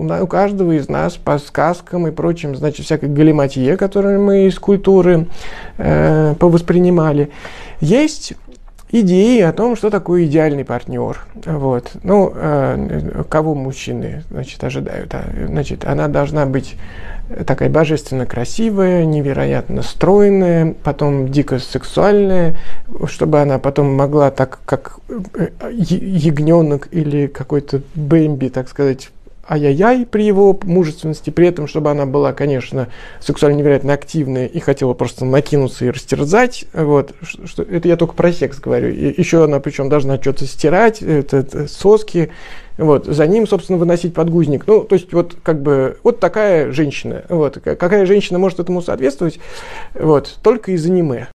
у каждого из нас по сказкам и прочим, значит, всякой галиматье, которую мы из культуры повоспринимали, есть идеи о том, что такое идеальный партнер. Вот. Ну, кого мужчины, значит, ожидают? Значит, она должна быть такая божественно красивая, невероятно стройная, потом дико сексуальная, чтобы она потом могла, так как ягненок или какой-то Бэмби, так сказать, ай-яй-яй при его мужественности, при этом, чтобы она была, конечно, сексуально невероятно активная и хотела просто накинуться и растерзать. Вот. Это я только про секс говорю. И еще она, причем, должна что-то стирать, соски, вот. За ним, собственно, выносить подгузник. Ну, то есть, вот, как бы, вот такая женщина. Вот. Какая женщина может этому соответствовать? Вот. Только из аниме.